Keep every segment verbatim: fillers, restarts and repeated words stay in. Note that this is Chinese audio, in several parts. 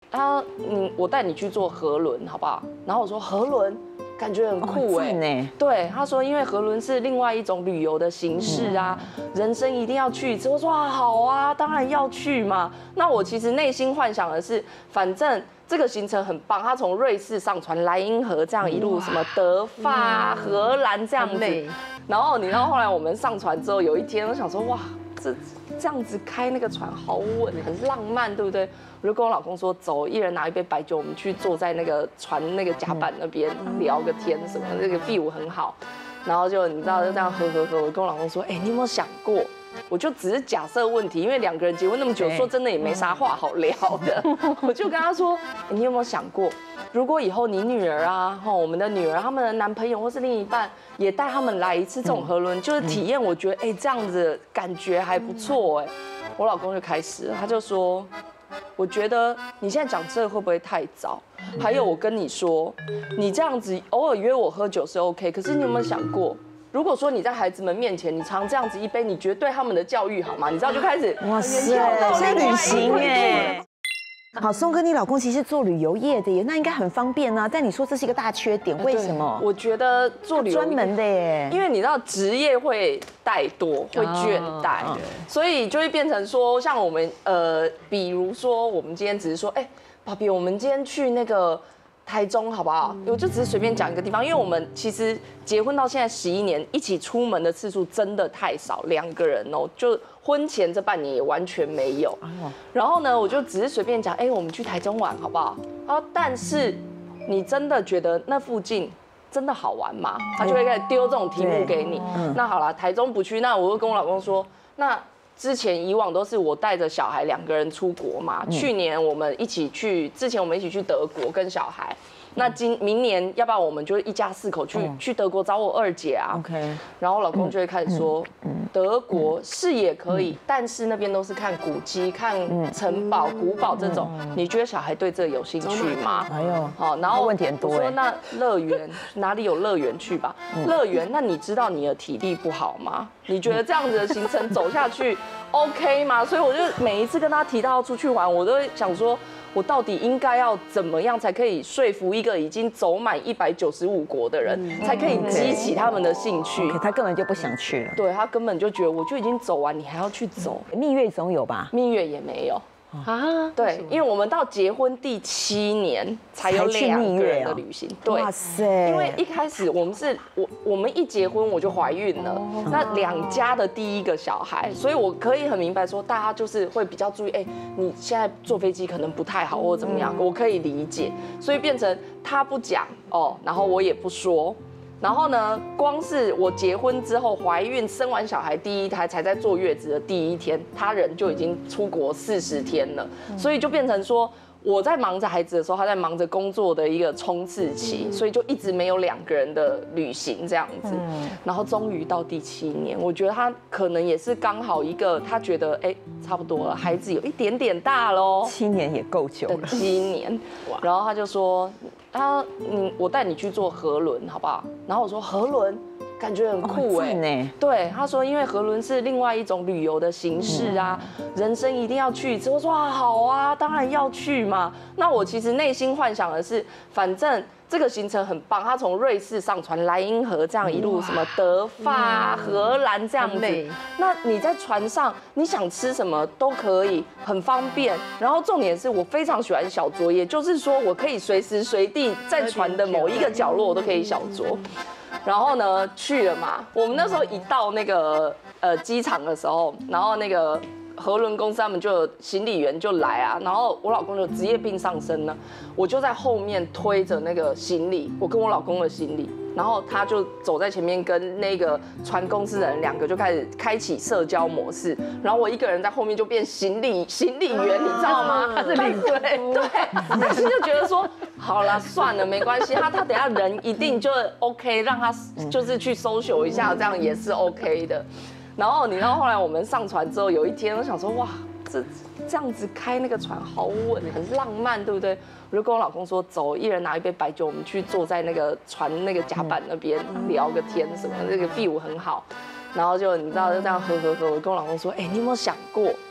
他嗯，我带你去坐河轮好不好？然后我说河轮。感觉很酷哎、欸，对，他说因为河轮是另外一种旅游的形式啊，嗯、人生一定要去一次。我说啊，好啊，当然要去嘛。那我其实内心幻想的是，反正这个行程很棒，他从瑞士上船莱茵河这样一路什么德法、荷兰这样子，然后你知道后来我们上船之后，有一天我想说哇，这这样子开那个船好稳，很浪漫，对不对？我就跟我老公说，走，一人拿一杯白酒，我们去坐在那个船那个甲板那边聊个天什么，那个 feel 很好。然后就你知道就这样喝喝喝，我跟我老公说，哎，你有没有想过？我就只是假设问题，因为两个人结婚那么久，说真的也没啥话好聊的。我就跟他说，你有没有想过，如果以后你女儿啊，哈，我们的女儿，他们的男朋友或是另一半也带他们来一次这种河轮，就是体验，我觉得哎这样子感觉还不错哎。我老公就开始了，他就说。我觉得你现在讲这会不会太早？还有，我跟你说，你这样子偶尔约我喝酒是 OK， 可是你有没有想过，如果说你在孩子们面前，你常这样子一杯，你觉得对他们的教育好吗？你知道就开始哇塞，是旅行哎。好，松哥，你老公其实做旅游业的耶，那应该很方便啊。但你说这是一个大缺点，为什么？ 我觉得做旅游专门的耶， 因为你知道职业会怠惰，会倦怠，所以就会变成说，像我们呃，比如说我们今天只是说，哎，爸比，我们今天去那个台中好不好？我就只是随便讲一个地方，因为我们其实结婚到现在十一年，一起出门的次数真的太少，两个人哦，就。婚前这半年也完全没有，然后呢，我就只是随便讲，哎，我们去台中玩好不好？啊，但是你真的觉得那附近真的好玩吗？他就会开始丢这种题目给你。那好了，台中不去，那我就跟我老公说，那之前以往都是我带着小孩两个人出国嘛，去年我们一起去，之前我们一起去德国跟小孩。那今明年要不然我们就一家四口去去德国找我二姐啊。OK。然后我老公就会开始说，德国是也可以，但是那边都是看古迹、看城堡、古堡这种。你觉得小孩对这有兴趣吗？哎呦，好，然后问题很多。 我说那乐园哪里有乐园去吧？乐园，那你知道你的体力不好吗？你觉得这样子的行程走下去 OK 吗？所以我就每一次跟他提到要出去玩，我都会想说。我到底应该要怎么样才可以说服一个已经走满一百九十五国的人，才可以激起他们的兴趣？ 他根本就不想去了。 对他根本就觉得我就已经走完，你还要去走？ 蜜月总有吧？ 蜜月也没有。啊，对，因为我们到结婚第七年才有两个人的旅行。对，哇塞！因为一开始我们是我我们一结婚我就怀孕了，那两家的第一个小孩，所以我可以很明白说，大家就是会比较注意，哎，你现在坐飞机可能不太好或者怎么样，我可以理解，所以变成他不讲哦，然后我也不说。然后呢，光是我结婚之后怀孕生完小孩第一胎才在坐月子的第一天，他人就已经出国四十天了，所以就变成说我在忙着孩子的时候，他在忙着工作的一个冲刺期，所以就一直没有两个人的旅行这样子。然后终于到第七年，我觉得他可能也是刚好一个，他觉得哎差不多了，孩子有一点点大喽， 七年也够久了， 七年，然后他就说。他嗯，我带你去坐河轮好不好？然后我说河轮感觉很酷哎、欸，对，他说因为河轮是另外一种旅游的形式啊，人生一定要去一次。我说啊，好啊，当然要去嘛。那我其实内心幻想的是，反正。这个行程很棒，他从瑞士上船莱茵河这样一路什么德法、荷兰这样子。那你在船上，你想吃什么都可以，很方便。然后重点是我非常喜欢小酌，也就是说我可以随时随地在船的某一个角落我都可以小酌。然后呢去了嘛，我们那时候一到那个呃机场的时候，然后那个。河轮公司他们就有行李员就来啊，然后我老公就职业病上身了，我就在后面推着那个行李，我跟我老公的行李，然后他就走在前面跟那个船公司的人两个就开始开启社交模式，然后我一个人在后面就变行李行李员，你知道吗？他是领队，对，但是就觉得说好啦，算了，没关系，他他等下人一定就 OK， 让他就是去 social 一下，这样也是 OK 的。然后你知道后来我们上船之后，有一天我想说哇，这这样子开那个船好稳，很浪漫，对不对？我就跟我老公说，走，一人拿一杯白酒，我们去坐在那个船那个甲板那边聊个天什么，那个 feel 很好。然后就你知道就这样喝喝喝，我跟我老公说，哎，你有没有想过，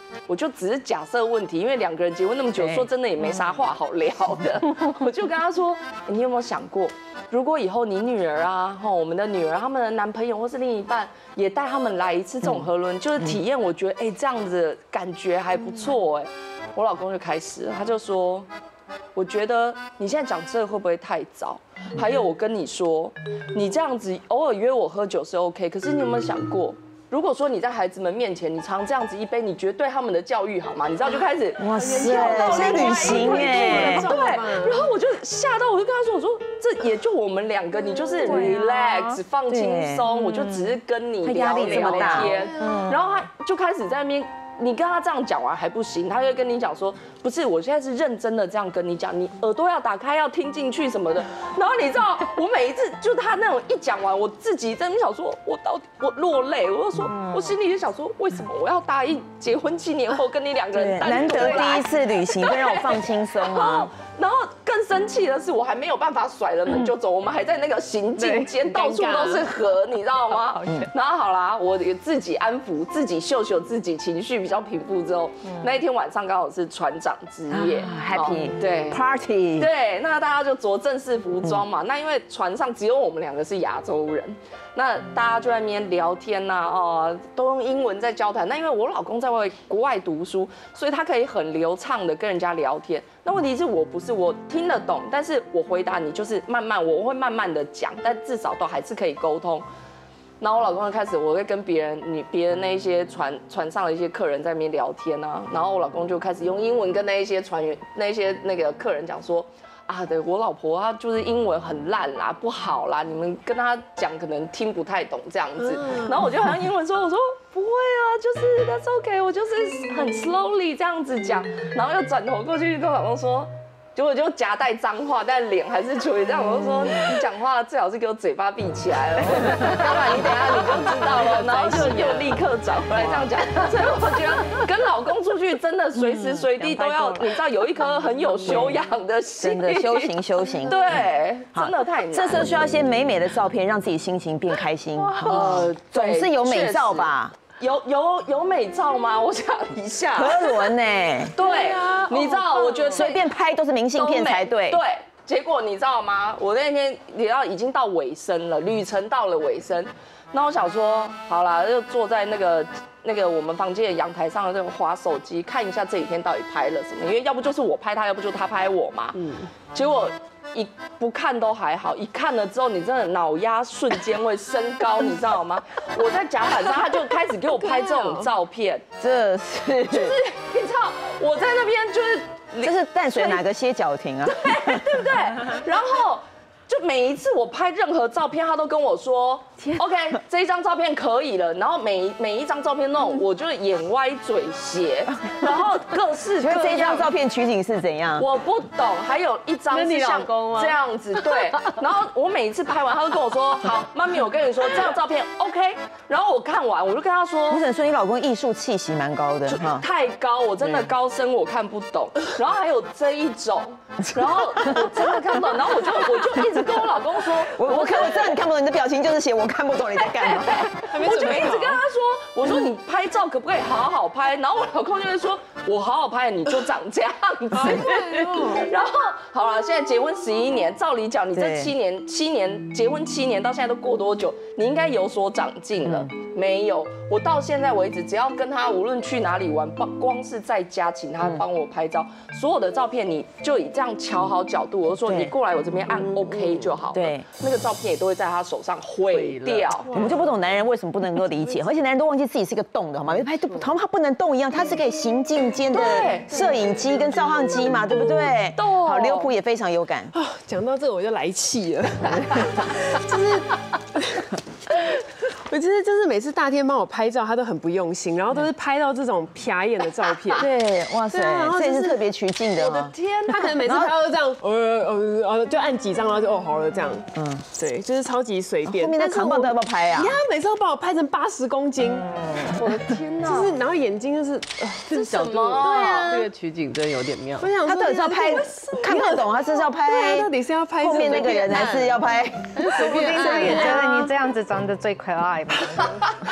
我就只是假设问题，因为两个人结婚那么久，说真的也没啥话好聊的。我就跟他说，你有没有想过，如果以后你女儿啊，哈，我们的女儿，他们的男朋友或是另一半也带他们来一次这种河轮，就是体验，我觉得哎，这样子感觉还不错哎。我老公就开始了，他就说，我觉得你现在讲这个会不会太早？还有我跟你说，你这样子偶尔约我喝酒是 OK， 可是你有没有想过？如果说你在孩子们面前，你常这样子一杯，你觉得对他们的教育好吗？你知道就开始哇塞，是旅行哎， 对。然后我就吓到，我就跟他说，我说这也就我们两个，你就是 relax 放轻松，我就只是跟你聊聊天。然后他就开始在那边。你跟他这样讲完还不行，他就跟你讲说，不是，我现在是认真的这样跟你讲，你耳朵要打开，要听进去什么的。然后你知道，我每一次就他那种一讲完，我自己在那边想说，我到底我落泪，我就说，我心里就想说，为什么我要答应结婚七年后跟你两个人难得第一次旅行，会让我放轻松啊。 然后更生气的是，我还没有办法甩了门就走，我们还在那个行进间，到处都是河，你知道吗？然后好啦，我也自己安抚自己，秀秀自己情绪比较平复之后，那一天晚上刚好是船长之夜 ，Happy 对 Party 对，那大家就着正式服装嘛。那因为船上只有我们两个是亚洲人，那大家就在那边聊天呐，哦，都用英文在交谈。那因为我老公在外国外读书，所以他可以很流畅的跟人家聊天。那问题是我不是，我听得懂，但是我回答你就是慢慢，我会慢慢的讲，但至少都还是可以沟通。然后我老公就开始，我会跟别人，你别的那一些船船上的一些客人在那边聊天啊，然后我老公就开始用英文跟那一些船员、那一些那个客人讲说，啊，对我老婆她就是英文很烂啦，不好啦，你们跟她讲可能听不太懂这样子。然后我就好像英文说，我说不会啊，就是 that's OK， 我就是很 slowly 这样子讲，然后又转头过去跟我老公说。结果就夹带脏话，但脸还是处于这样。我就说，你讲话最好是给我嘴巴闭起来了，要不然你等下你就知道了。然后就又立刻转回来这样讲。所以我觉得跟老公出去真的随时随地都要，你知道有一颗很有修养的心， 真的修行修行。 对，真的太难。 这时候需要一些美美的照片，让自己心情变开心。呃，总是有美照吧。 有有有美照吗？我想一下， 河轮呢？ 对啊，你知道，我觉得随便拍都是明信片才对。 对，结果你知道吗？我那天也要已经到尾声了，旅程到了尾声，那我想说，好啦，就坐在那个那个我们房间的阳台上的这种滑手机，看一下这几天到底拍了什么，因为要不就是我拍他，要不就是他拍我嘛。嗯，结果。一不看都还好，一看了之后，你真的脑压瞬间会升高，你知道吗？我在甲板上，他就开始给我拍这种照片， 这是就是你知道我在那边就是， 这是淡水哪个歇脚亭啊？ 对，对不对？然后就每一次我拍任何照片，他都跟我说 ，OK， 这一张照片可以了。然后每每一张照片那种，我就眼歪嘴斜，然后各式各样。 这一张照片取景是怎样？ 我不懂。还有一张是像这样子，对。然后我每一次拍完，他都跟我说，好，妈咪，我跟你说，这张照片 OK。然后我看完，我就跟他说， 我只能说你老公艺术气息蛮高的， 太高，我真的高深我看不懂。然后还有这一种，然后我真的看不懂。然后我就我就一直。跟我老公说， 我我看我知道你看不懂，你的表情就是写我看不懂你在干嘛。 我就一直跟他说，我说你拍照可不可以好好拍？然后我老公就会说，我好好拍，你就长这样子。然后好了，现在结婚十一年，照理讲，你这七年七年结婚七年到现在都过多久？你应该有所长进了。没有，我到现在为止，只要跟他无论去哪里玩，光是在家请他帮我拍照，所有的照片你就以这样调好角度，我就说你过来我这边按 OK 就好了。对，那个照片也都会在他手上毁掉。 我们就不懂男人为什么不能够理解，而且男人都忘记自己是个动的，好吗？拍都好像他不能动一样，他是可以行进间的摄影机跟照相机嘛，对不对？好，刘璞也非常有感啊。讲到这个我就来气了，就是。我觉得就是每次大天帮我拍照，他都很不用心，然后都是拍到这种瞟眼的照片。 对，哇塞，这也是特别取景的。 我的天， 他可能每次拍都这样，呃呃呃，就按几张，然后就哦好了这样。嗯，对，就是超级随便。 后面的扛棒都要不要拍啊？ 你看他每次都帮我拍成八十公斤， 我的天哪！ 就是然后眼睛就是， 这是角度， 对啊， 这个取景真有点妙。 我想他到底是要拍，看不懂，他是要拍， 到底是要拍后面那个人，还是要拍随便按？你觉得你这样子长得最可爱吗？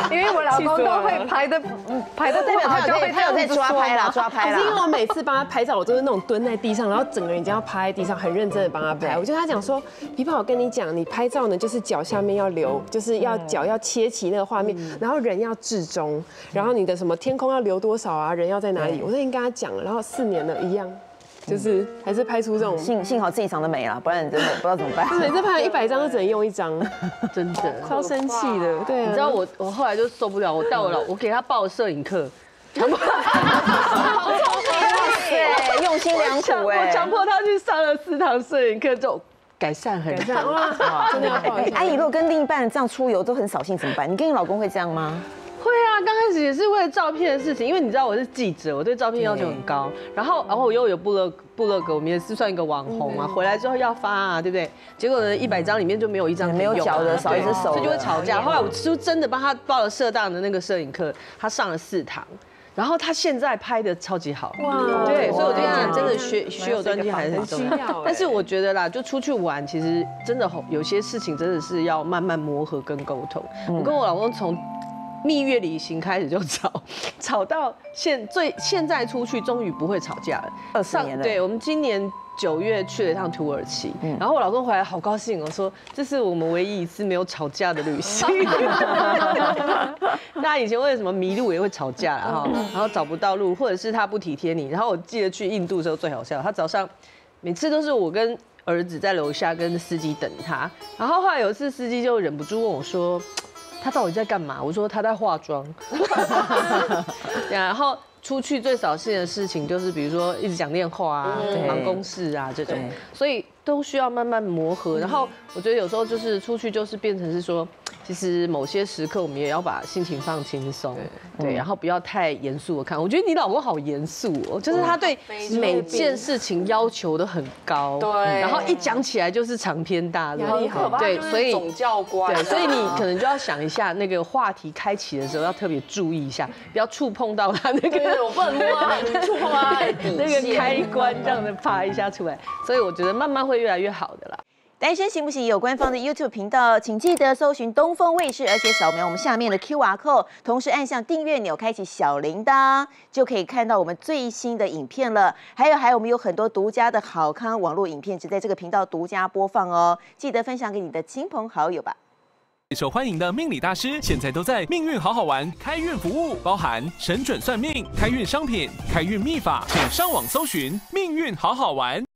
因为我老公都会拍的，拍的代表他有他有在抓拍啦，抓拍啦。 可是因为我每次帮他拍照，我都是那种蹲在地上，然后整个人已经要趴在地上，很认真的帮他拍。我就跟他讲说，皮泡，我跟你讲，你拍照呢，就是脚下面要留，就是要脚要切齐那个画面，然后人要至中，然后你的什么天空要留多少啊，人要在哪里，我都已经跟他讲了，然后四年了一样。就是还是拍出这种幸幸好自己长得美啦，不然真的不知道怎么办。 每次拍完一百张都只能用一张， 真的超生气的。对啊， 你知道我我后来就受不了，我带我老我给他报摄影课，强迫好聪明，哇塞，用心良苦哎！ 我强迫他去上了四堂摄影课，就改善很多。 哇，真的要报一下。 阿姨，如果跟另一半这样出游都很扫兴怎么办？你跟你老公会这样吗？ 会啊，刚开始也是为了照片的事情，因为你知道我是记者，我对照片要求很高。然后，然后我又有部落部落格，我们也是算一个网红啊。回来之后要发啊，对不对？结果呢，一百张里面就没有一张没有脚的，少一只手， 所以就会吵架。后来我就真的帮他报了社大的那个摄影课，他上了四堂。然后他现在拍的超级好，哇！对，所以我就讲，真的学学有专精还是很重要。但是我觉得啦，就出去玩，其实真的有些事情真的是要慢慢磨合跟沟通。我跟我老公从蜜月旅行开始就吵，吵到现最现在出去终于不会吵架了。 二十年了。 对，我们今年九月去了一趟土耳其，然后我老公回来好高兴哦，说这是我们唯一一次没有吵架的旅行。大家以前为什么迷路也会吵架然后然后找不到路，或者是他不体贴你。然后我记得去印度的时候最好笑，他早上每次都是我跟儿子在楼下跟司机等他，然后后来有一次司机就忍不住问我说，他到底在干嘛？我说他在化妆。然后出去最扫兴的事情就是，比如说一直讲电话啊、忙公事啊这种，所以都需要慢慢磨合。然后我觉得有时候就是出去就是变成是说，其实某些时刻我们也要把心情放轻松，对，然后不要太严肃的看。我觉得你老公好严肃哦，就是他对每件事情要求都很高， 对， 然后一讲起来就是长篇大论， 很可怕，对，所以总教官， 对，所以你可能就要想一下，那个话题开启的时候要特别注意一下，不要触碰到他那个， 我不能摸啊，触碰他那个开关，这样的啪一下出来。所以我觉得慢慢会越来越好的啦。 单身行不行有官方的 YouTube 频道，请记得搜寻东风卫视，而且扫描我们下面的 Q R code， 同时按下订阅钮，开启小铃铛，就可以看到我们最新的影片了。还有还有，我们有很多独家的好康网络影片，只在这个频道独家播放哦，记得分享给你的亲朋好友吧。 受欢迎的命理大师，现在都在命运好好玩开运服务，包含神准算命、开运商品、开运秘法，请上网搜寻命运好好玩。